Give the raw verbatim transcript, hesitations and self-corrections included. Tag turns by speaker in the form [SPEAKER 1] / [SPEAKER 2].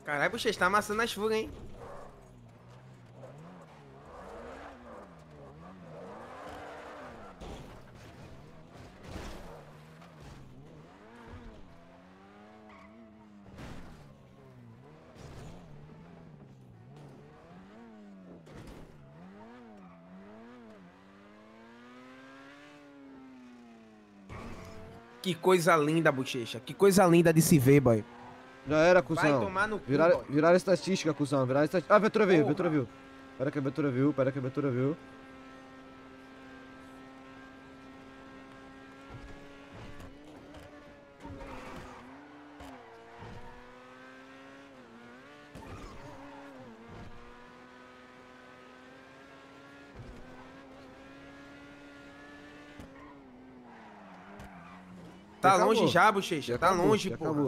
[SPEAKER 1] Caralho, Bochecha, tá amassando as fugas, hein? Que coisa linda, Bochecha. Que coisa linda de se ver, boy.
[SPEAKER 2] Já era,
[SPEAKER 1] Vai
[SPEAKER 2] cuzão.
[SPEAKER 1] tomar no cu,
[SPEAKER 2] Virar,
[SPEAKER 1] boy.
[SPEAKER 2] virar estatística, cuzão. Virar estatística. Ah, a viatura veio, a
[SPEAKER 1] Porra.
[SPEAKER 2] viatura viu. Pera que a viatura viu, pera que a viatura viu.
[SPEAKER 1] Tá
[SPEAKER 2] Acabou.
[SPEAKER 1] longe já, Bochecha.
[SPEAKER 2] Já
[SPEAKER 1] Tá
[SPEAKER 2] acabou,
[SPEAKER 1] longe,
[SPEAKER 2] já
[SPEAKER 1] porra.
[SPEAKER 2] acabou.